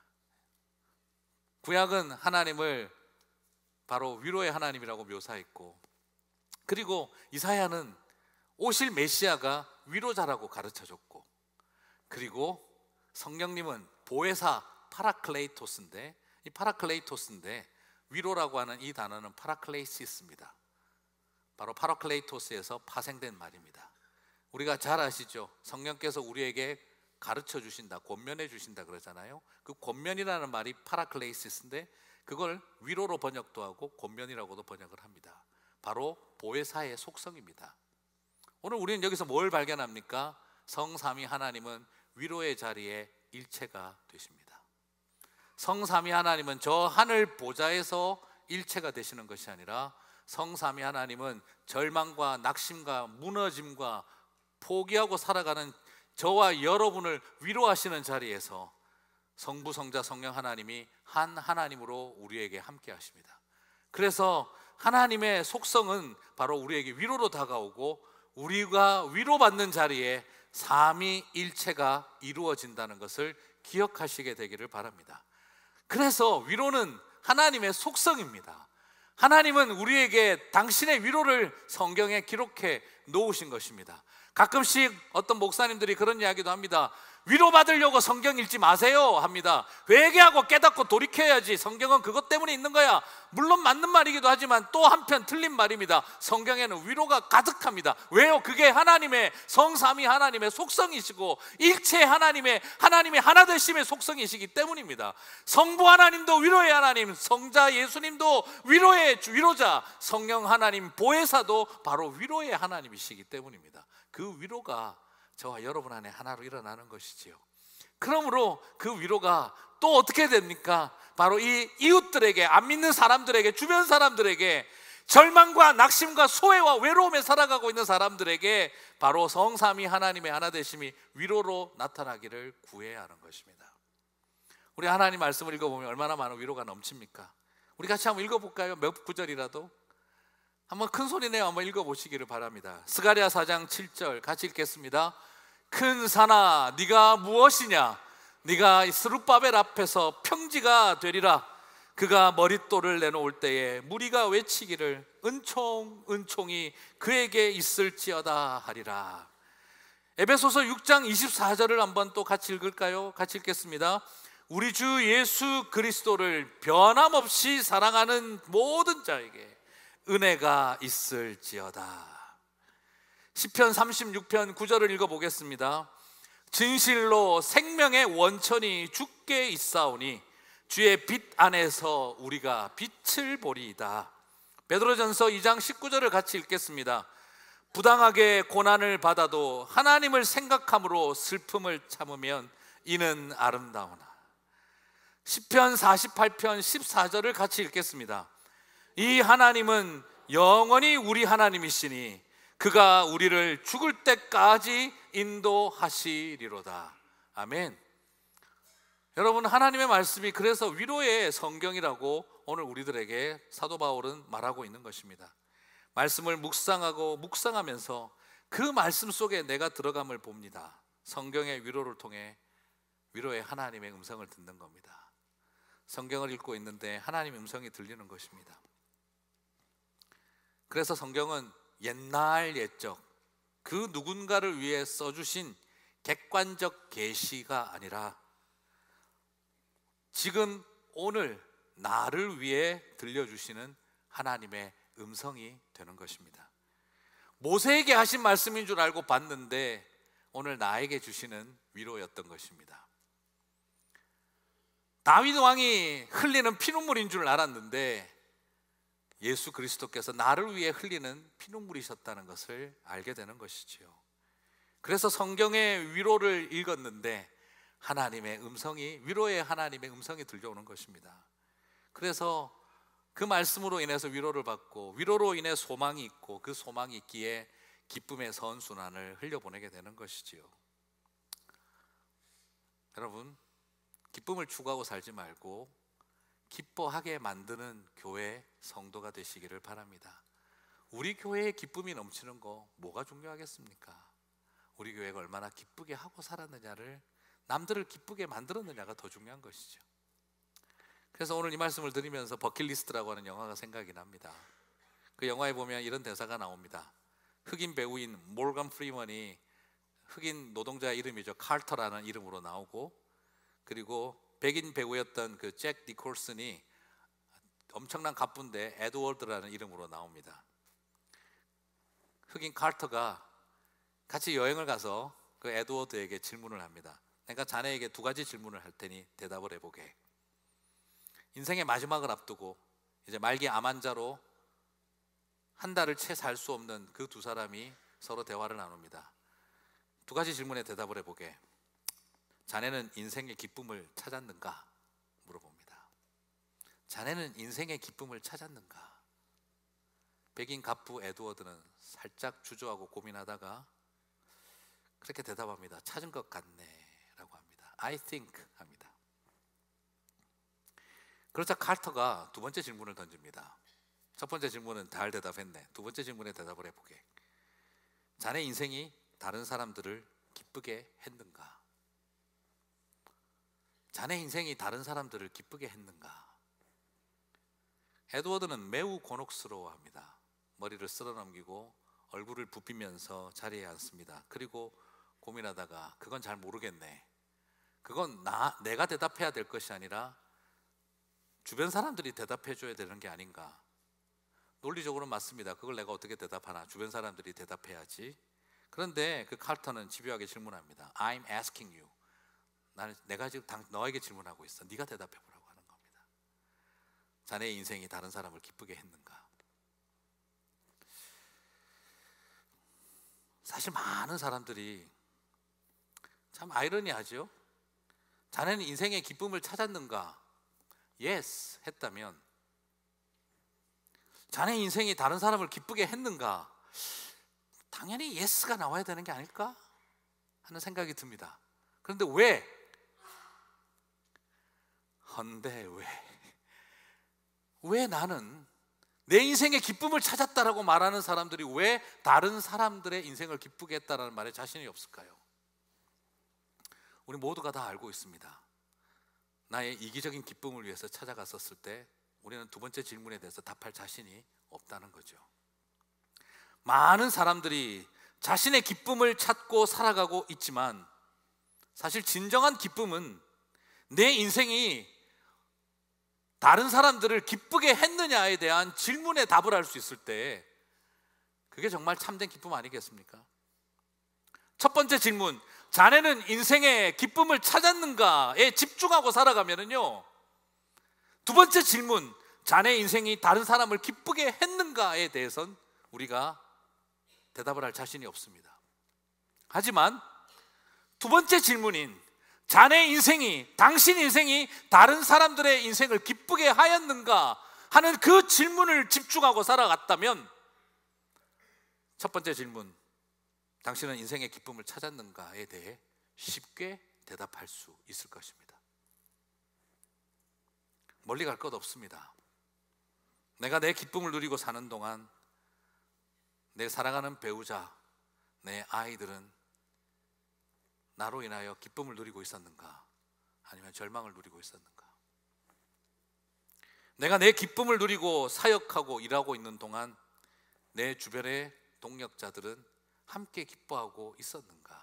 구약은 하나님을 바로 위로의 하나님이라고 묘사했고, 그리고 이사야는 오실 메시아가 위로자라고 가르쳐줬고, 그리고 성령님은 보혜사 파라클레이토스인데, 이 파라클레이토스인데 위로라고 하는 이 단어는 파라클레이시스입니다. 바로 파라클레이토스에서 파생된 말입니다. 우리가 잘 아시죠? 성령께서 우리에게 가르쳐 주신다, 권면해 주신다 그러잖아요. 그 권면이라는 말이 파라클레이시스인데 그걸 위로로 번역도 하고 권면이라고도 번역을 합니다. 바로 보혜사의 속성입니다. 오늘 우리는 여기서 뭘 발견합니까? 성삼위 하나님은 위로의 자리에 일체가 되십니다. 성삼위 하나님은 저 하늘 보좌에서 일체가 되시는 것이 아니라 성삼위 하나님은 절망과 낙심과 무너짐과 포기하고 살아가는 저와 여러분을 위로하시는 자리에서 성부, 성자, 성령 하나님이 한 하나님으로 우리에게 함께 하십니다. 그래서 하나님의 속성은 바로 우리에게 위로로 다가오고 우리가 위로받는 자리에 삼위일체가 이루어진다는 것을 기억하시게 되기를 바랍니다. 그래서 위로는 하나님의 속성입니다. 하나님은 우리에게 당신의 위로를 성경에 기록해 놓으신 것입니다. 가끔씩 어떤 목사님들이 그런 이야기도 합니다. 위로받으려고 성경 읽지 마세요 합니다. 회개하고 깨닫고 돌이켜야지, 성경은 그것 때문에 있는 거야. 물론 맞는 말이기도 하지만 또 한편 틀린 말입니다. 성경에는 위로가 가득합니다. 왜요? 그게 하나님의 성삼위 하나님의 속성이시고 일체 하나님의 하나님의 하나되심의 속성이시기 때문입니다. 성부 하나님도 위로의 하나님, 성자 예수님도 위로의 위로자, 성령 하나님 보혜사도 바로 위로의 하나님이시기 때문입니다. 그 위로가 저와 여러분 안에 하나로 일어나는 것이지요. 그러므로 그 위로가 또 어떻게 됩니까? 바로 이 이웃들에게, 안 믿는 사람들에게, 주변 사람들에게, 절망과 낙심과 소외와 외로움에 살아가고 있는 사람들에게 바로 성삼위 하나님의 하나되심이 위로로 나타나기를 구해야 하는 것입니다. 우리 하나님 말씀을 읽어보면 얼마나 많은 위로가 넘칩니까? 우리 같이 한번 읽어볼까요? 몇 구절이라도 한번 큰 소리 내어 한번 읽어보시기를 바랍니다. 스가랴 사 장 칠 절 같이 읽겠습니다. 큰 산아 네가 무엇이냐? 네가 스룹바벨 앞에서 평지가 되리라. 그가 머릿돌을 내놓을 때에 무리가 외치기를 은총 은총이 그에게 있을지어다 하리라. 에베소서 육 장 이십사 절을 한번 또 같이 읽을까요? 같이 읽겠습니다. 우리 주 예수 그리스도를 변함없이 사랑하는 모든 자에게 은혜가 있을지어다. 시편 삼십육 편 구 절을 읽어보겠습니다. 진실로 생명의 원천이 주께 있사오니 주의 빛 안에서 우리가 빛을 보리이다. 베드로전서 이 장 십구 절을 같이 읽겠습니다. 부당하게 고난을 받아도 하나님을 생각함으로 슬픔을 참으면 이는 아름다우나. 시편 사십팔 편 십사 절을 같이 읽겠습니다. 이 하나님은 영원히 우리 하나님이시니 그가 우리를 죽을 때까지 인도하시리로다. 아멘. 여러분, 하나님의 말씀이 그래서 위로의 성경이라고 오늘 우리들에게 사도 바울은 말하고 있는 것입니다. 말씀을 묵상하고 묵상하면서 그 말씀 속에 내가 들어감을 봅니다. 성경의 위로를 통해 위로의 하나님의 음성을 듣는 겁니다. 성경을 읽고 있는데 하나님의 음성이 들리는 것입니다. 그래서 성경은 옛날 옛적 그 누군가를 위해 써주신 객관적 계시가 아니라 지금 오늘 나를 위해 들려주시는 하나님의 음성이 되는 것입니다. 모세에게 하신 말씀인 줄 알고 봤는데 오늘 나에게 주시는 위로였던 것입니다. 다윗 왕이 흘리는 피눈물인 줄 알았는데 예수 그리스도께서 나를 위해 흘리는 피눈물이셨다는 것을 알게 되는 것이지요. 그래서 성경의 위로를 읽었는데 하나님의 음성이, 위로의 하나님의 음성이 들려오는 것입니다. 그래서 그 말씀으로 인해서 위로를 받고 위로로 인해 소망이 있고 그 소망이 있기에 기쁨의 선순환을 흘려보내게 되는 것이지요. 여러분, 기쁨을 추구하고 살지 말고 기뻐하게 만드는 교회 성도가 되시기를 바랍니다. 우리 교회에 기쁨이 넘치는 거 뭐가 중요하겠습니까? 우리 교회가 얼마나 기쁘게 하고 살았느냐를, 남들을 기쁘게 만들었느냐가 더 중요한 것이죠. 그래서 오늘 이 말씀을 드리면서 버킷리스트라고 하는 영화가 생각이 납니다. 그 영화에 보면 이런 대사가 나옵니다. 흑인 배우인 모건 프리먼이 흑인 노동자의 이름이죠. 칼터라는 이름으로 나오고, 그리고 백인 배우였던 그 잭 니콜슨이 엄청난 갑부인데 에드워드라는 이름으로 나옵니다. 흑인 칼터가 같이 여행을 가서 그 에드워드에게 질문을 합니다. 내가 자네에게 두 가지 질문을 할 테니 대답을 해보게. 인생의 마지막을 앞두고 이제 말기 암 환자로 한 달을 채 살 수 없는 그 두 사람이 서로 대화를 나눕니다. 두 가지 질문에 대답을 해보게. 자네는 인생의 기쁨을 찾았는가? 물어봅니다. 자네는 인생의 기쁨을 찾았는가? 백인 갑부 에드워드는 살짝 주저하고 고민하다가 그렇게 대답합니다. 찾은 것 같네 라고 합니다. I think 합니다. 그러자 칼터가 두 번째 질문을 던집니다. 첫 번째 질문은 잘 대답했네. 두 번째 질문에 대답을 해보게. 자네 인생이 다른 사람들을 기쁘게 했는가? 자네 인생이 다른 사람들을 기쁘게 했는가? 에드워드는 매우 곤혹스러워합니다. 머리를 쓸어넘기고 얼굴을 부비면서 자리에 앉습니다. 그리고 고민하다가 그건 잘 모르겠네. 그건 나, 내가 대답해야 될 것이 아니라 주변 사람들이 대답해 줘야 되는 게 아닌가. 논리적으로는 맞습니다. 그걸 내가 어떻게 대답하나. 주변 사람들이 대답해야지. 그런데 그 칼터는 집요하게 질문합니다. I'm asking you. 나는 내가 지금 당, 너에게 질문하고 있어. 네가 대답해 보라고 하는 겁니다. 자네의 인생이 다른 사람을 기쁘게 했는가? 사실 많은 사람들이 참 아이러니하죠. 자네는 인생의 기쁨을 찾았는가? Yes 했다면, 자네 인생이 다른 사람을 기쁘게 했는가? 당연히 Yes가 나와야 되는 게 아닐까 하는 생각이 듭니다. 그런데 왜? 헌데 왜? 왜 나는 내 인생의 기쁨을 찾았다라고 말하는 사람들이 왜 다른 사람들의 인생을 기쁘게 했다라는 말에 자신이 없을까요? 우리 모두가 다 알고 있습니다. 나의 이기적인 기쁨을 위해서 찾아갔었을 때 우리는 두 번째 질문에 대해서 답할 자신이 없다는 거죠. 많은 사람들이 자신의 기쁨을 찾고 살아가고 있지만 사실 진정한 기쁨은 내 인생이 다른 사람들을 기쁘게 했느냐에 대한 질문에 답을 할 수 있을 때 그게 정말 참된 기쁨 아니겠습니까? 첫 번째 질문, 자네는 인생의 기쁨을 찾았는가에 집중하고 살아가면은요, 두 번째 질문, 자네 인생이 다른 사람을 기쁘게 했는가에 대해서는 우리가 대답을 할 자신이 없습니다. 하지만 두 번째 질문인 자네 인생이, 당신 인생이 다른 사람들의 인생을 기쁘게 하였는가 하는 그 질문을 집중하고 살아갔다면, 첫 번째 질문, 당신은 인생의 기쁨을 찾았는가에 대해 쉽게 대답할 수 있을 것입니다. 멀리 갈 것 없습니다. 내가 내 기쁨을 누리고 사는 동안 내 사랑하는 배우자, 내 아이들은 나로 인하여 기쁨을 누리고 있었는가, 아니면 절망을 누리고 있었는가? 내가 내 기쁨을 누리고 사역하고 일하고 있는 동안 내 주변의 동력자들은 함께 기뻐하고 있었는가?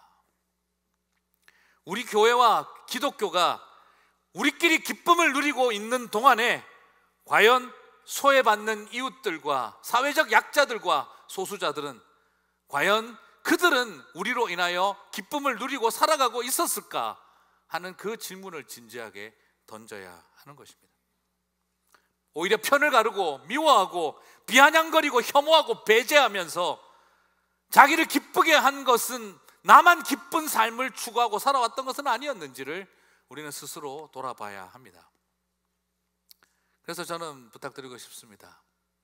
우리 교회와 기독교가 우리끼리 기쁨을 누리고 있는 동안에 과연 소외받는 이웃들과 사회적 약자들과 소수자들은 과연 그들은 우리로 인하여 기쁨을 누리고 살아가고 있었을까 하는 그 질문을 진지하게 던져야 하는 것입니다. 오히려 편을 가르고 미워하고 비아냥거리고 혐오하고 배제하면서 자기를 기쁘게 한 것은 나만 기쁜 삶을 추구하고 살아왔던 것은 아니었는지를 우리는 스스로 돌아봐야 합니다. 그래서 저는 부탁드리고 싶습니다.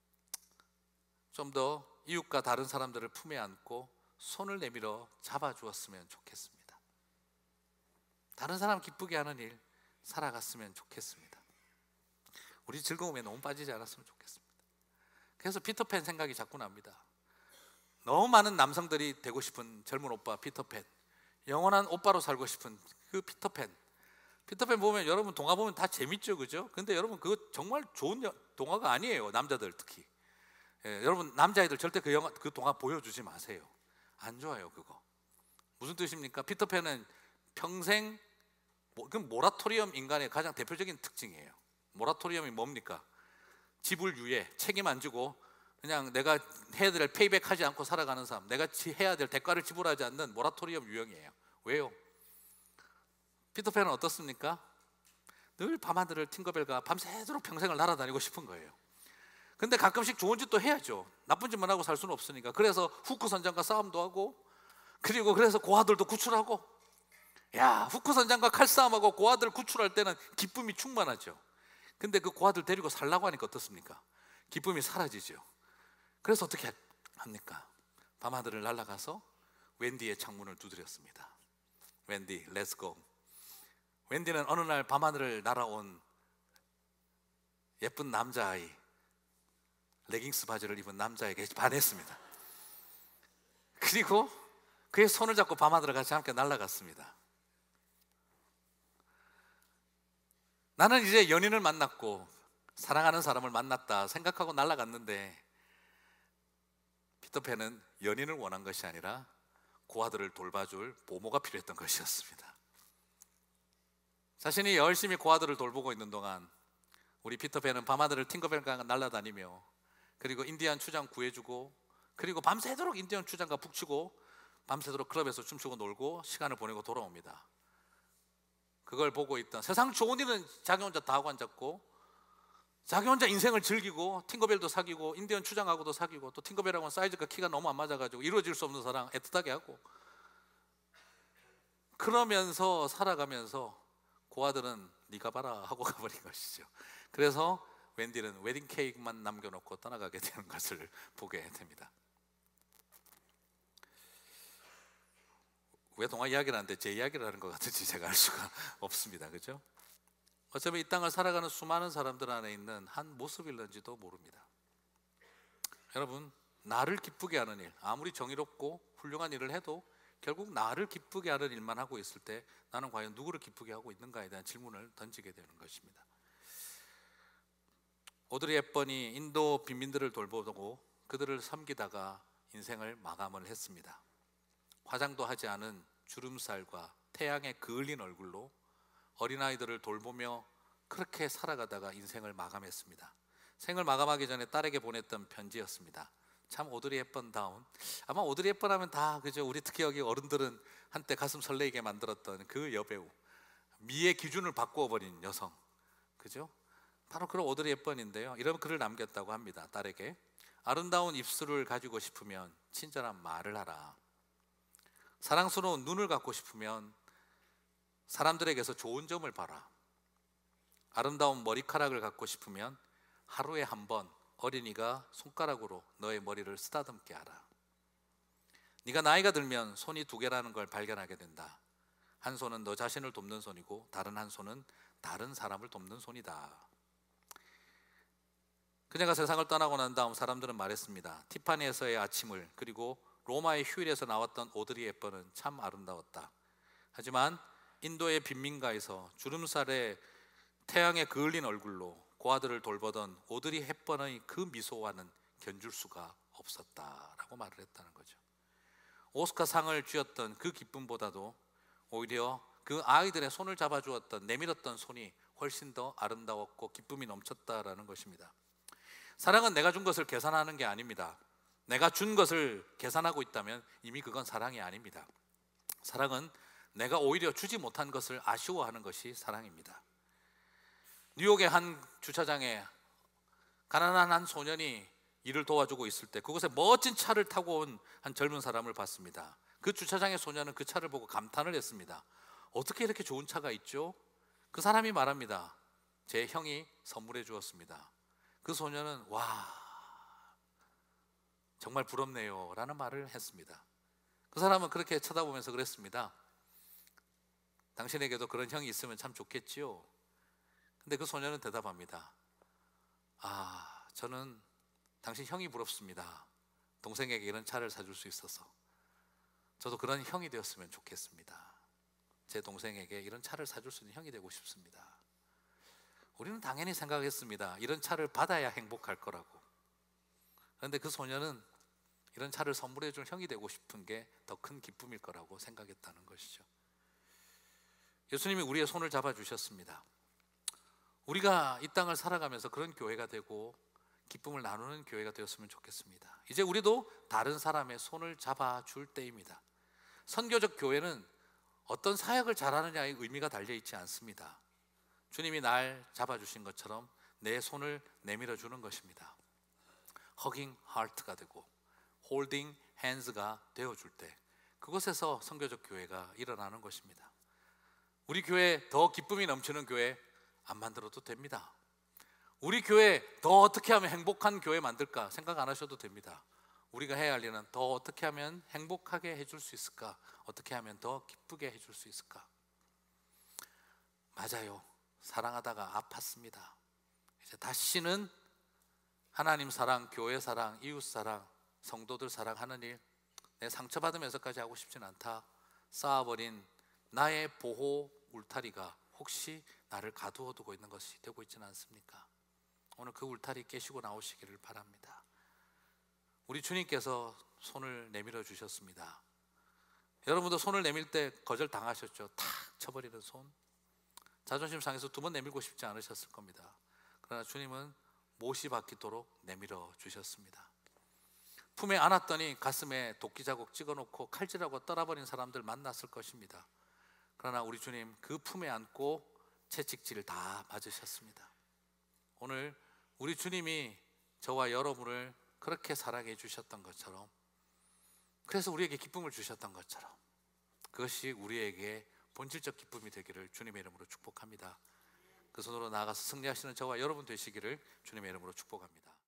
좀 더 이웃과 다른 사람들을 품에 안고 손을 내밀어 잡아주었으면 좋겠습니다. 다른 사람 기쁘게 하는 일 살아갔으면 좋겠습니다. 우리 즐거움에 너무 빠지지 않았으면 좋겠습니다. 그래서 피터팬 생각이 자꾸 납니다. 너무 많은 남성들이 되고 싶은 젊은 오빠 피터팬, 영원한 오빠로 살고 싶은 그 피터팬. 피터팬 보면 여러분 동화 보면 다 재밌죠, 그죠? 근데 여러분 그거 정말 좋은 동화가 아니에요. 남자들 특히. 예, 여러분 남자애들 절대 그 영화, 그 동화 보여주지 마세요. 안 좋아요 그거. 무슨 뜻입니까? 피터팬은 평생, 그 모라토리엄 인간의 가장 대표적인 특징이에요. 모라토리엄이 뭡니까? 지불 유예, 책임 안 지고 그냥 내가 해야 될 페이백 하지 않고 살아가는 삶, 내가 해야 될 대가를 지불하지 않는 모라토리엄 유형이에요. 왜요? 피터팬은 어떻습니까? 늘 밤하늘을 팅커벨과 밤새도록 평생을 날아다니고 싶은 거예요. 근데 가끔씩 좋은 짓도 해야죠. 나쁜 짓만 하고 살 수는 없으니까. 그래서 후크 선장과 싸움도 하고, 그리고 그래서 고아들도 구출하고. 야, 후크 선장과 칼싸움하고 고아들 구출할 때는 기쁨이 충만하죠. 근데 그 고아들 데리고 살라고 하니까 어떻습니까? 기쁨이 사라지죠. 그래서 어떻게 합니까? 밤하늘을 날아가서 웬디의 창문을 두드렸습니다. 웬디, 렛츠고. 웬디는 어느 날 밤하늘을 날아온 예쁜 남자아이, 레깅스 바지를 입은 남자에게 반했습니다. 그리고 그의 손을 잡고 밤하늘을 같이 함께 날아갔습니다. 나는 이제 연인을 만났고 사랑하는 사람을 만났다 생각하고 날아갔는데, 피터팬은 연인을 원한 것이 아니라 고아들을 돌봐줄 보모가 필요했던 것이었습니다. 자신이 열심히 고아들을 돌보고 있는 동안 우리 피터팬은 밤하늘을 팅커벨과 날아다니며, 그리고 인디안 추장 구해주고, 그리고 밤새도록 인디안 추장과 북치고 밤새도록 클럽에서 춤추고 놀고 시간을 보내고 돌아옵니다. 그걸 보고 있던, 세상 좋은 일은 자기 혼자 다 하고 앉았고, 자기 혼자 인생을 즐기고 팅커벨도 사귀고 인디언 추장하고도 사귀고, 또 팅커벨하고는 사이즈가 키가 너무 안 맞아가지고 이루어질 수 없는 사랑 애틋하게 하고, 그러면서 살아가면서 고아들은 네가 봐라 하고 가버린 것이죠. 그래서 웬디는 웨딩 케이크만 남겨놓고 떠나가게 되는 것을 보게 됩니다. 왜 동화 이야기를 하는데 제 이야기를 하는 것 같은지 제가 알 수가 없습니다. 그죠? 어쩌면 이 땅을 살아가는 수많은 사람들 안에 있는 한 모습일런지도 모릅니다. 여러분, 나를 기쁘게 하는 일, 아무리 정의롭고 훌륭한 일을 해도 결국 나를 기쁘게 하는 일만 하고 있을 때 나는 과연 누구를 기쁘게 하고 있는가에 대한 질문을 던지게 되는 것입니다. 오드리 헵번이 인도 빈민들을 돌보고 그들을 섬기다가 인생을 마감을 했습니다. 화장도 하지 않은 주름살과 태양에 그을린 얼굴로 어린아이들을 돌보며 그렇게 살아가다가 인생을 마감했습니다. 생을 마감하기 전에 딸에게 보냈던 편지였습니다. 참 오드리 헵번다운, 아마 오드리 헵번 하면 다 그죠, 우리 특히 여기 어른들은 한때 가슴 설레이게 만들었던 그 여배우, 미의 기준을 바꾸어버린 여성, 그죠? 바로 그런 오드리 헵번인데요. 이런 글을 남겼다고 합니다. 딸에게. 아름다운 입술을 가지고 싶으면 친절한 말을 하라. 사랑스러운 눈을 갖고 싶으면 사람들에게서 좋은 점을 봐라. 아름다운 머리카락을 갖고 싶으면 하루에 한 번 어린이가 손가락으로 너의 머리를 쓰다듬게 하라. 네가 나이가 들면 손이 두 개라는 걸 발견하게 된다. 한 손은 너 자신을 돕는 손이고 다른 한 손은 다른 사람을 돕는 손이다. 그녀가 세상을 떠나고 난 다음 사람들은 말했습니다. 티파니에서의 아침을 그리고 로마의 휴일에서 나왔던 오드리 헵번은 참 아름다웠다. 하지만 인도의 빈민가에서 주름살에 태양에 그을린 얼굴로 고아들을 돌보던 오드리 헵번의 그 미소와는 견줄 수가 없었다라고 말을 했다는 거죠. 오스카상을 쥐었던 그 기쁨보다도 오히려 그 아이들의 손을 잡아주었던, 내밀었던 손이 훨씬 더 아름다웠고 기쁨이 넘쳤다라는 것입니다. 사랑은 내가 준 것을 계산하는 게 아닙니다. 내가 준 것을 계산하고 있다면 이미 그건 사랑이 아닙니다. 사랑은 내가 오히려 주지 못한 것을 아쉬워하는 것이 사랑입니다. 뉴욕의 한 주차장에 가난한 한 소년이 일을 도와주고 있을 때 그곳에 멋진 차를 타고 온 한 젊은 사람을 봤습니다. 그 주차장의 소년은 그 차를 보고 감탄을 했습니다. 어떻게 이렇게 좋은 차가 있죠? 그 사람이 말합니다. 제 형이 선물해 주었습니다. 그 소년은 와, 정말 부럽네요 라는 말을 했습니다. 그 사람은 그렇게 쳐다보면서 그랬습니다. 당신에게도 그런 형이 있으면 참 좋겠지요. 근데 그 소년은 대답합니다. 아, 저는 당신 형이 부럽습니다. 동생에게 이런 차를 사줄 수 있어서. 저도 그런 형이 되었으면 좋겠습니다. 제 동생에게 이런 차를 사줄 수 있는 형이 되고 싶습니다. 우리는 당연히 생각했습니다. 이런 차를 받아야 행복할 거라고. 그런데 그 소년은 이런 차를 선물해 줄 형이 되고 싶은 게 더 큰 기쁨일 거라고 생각했다는 것이죠. 예수님이 우리의 손을 잡아주셨습니다. 우리가 이 땅을 살아가면서 그런 교회가 되고 기쁨을 나누는 교회가 되었으면 좋겠습니다. 이제 우리도 다른 사람의 손을 잡아줄 때입니다. 선교적 교회는 어떤 사역을 잘하느냐의 의미가 달려있지 않습니다. 주님이 날 잡아주신 것처럼 내 손을 내밀어 주는 것입니다. Hugging Heart가 되고 Holding Hands가 되어줄 때 그곳에서 선교적 교회가 일어나는 것입니다. 우리 교회 더 기쁨이 넘치는 교회 안 만들어도 됩니다. 우리 교회 더 어떻게 하면 행복한 교회 만들까 생각 안 하셔도 됩니다. 우리가 해야 할 일은 더 어떻게 하면 행복하게 해줄 수 있을까? 어떻게 하면 더 기쁘게 해줄 수 있을까? 맞아요. 사랑하다가 아팠습니다. 이제 다시는 하나님 사랑, 교회 사랑, 이웃 사랑, 성도들 사랑하는 일, 내 상처받으면서까지 하고 싶진 않다. 쌓아버린 나의 보호 울타리가 혹시 나를 가두어 두고 있는 것이 되고 있지는 않습니까? 오늘 그 울타리 깨시고 나오시기를 바랍니다. 우리 주님께서 손을 내밀어 주셨습니다. 여러분도 손을 내밀 때 거절당하셨죠? 탁 쳐버리는 손. 자존심 상해서 두 번 내밀고 싶지 않으셨을 겁니다. 그러나 주님은 못이 박히도록 내밀어 주셨습니다. 품에 안았더니 가슴에 도끼 자국 찍어놓고 칼질하고 떠나버린 사람들 만났을 것입니다. 그러나 우리 주님 그 품에 안고 채찍질 다 맞으셨습니다. 오늘 우리 주님이 저와 여러분을 그렇게 사랑해 주셨던 것처럼, 그래서 우리에게 기쁨을 주셨던 것처럼 그것이 우리에게 본질적 기쁨이 되기를 주님의 이름으로 축복합니다. 그 손으로 나아가서 승리하시는 저와 여러분 되시기를 주님의 이름으로 축복합니다.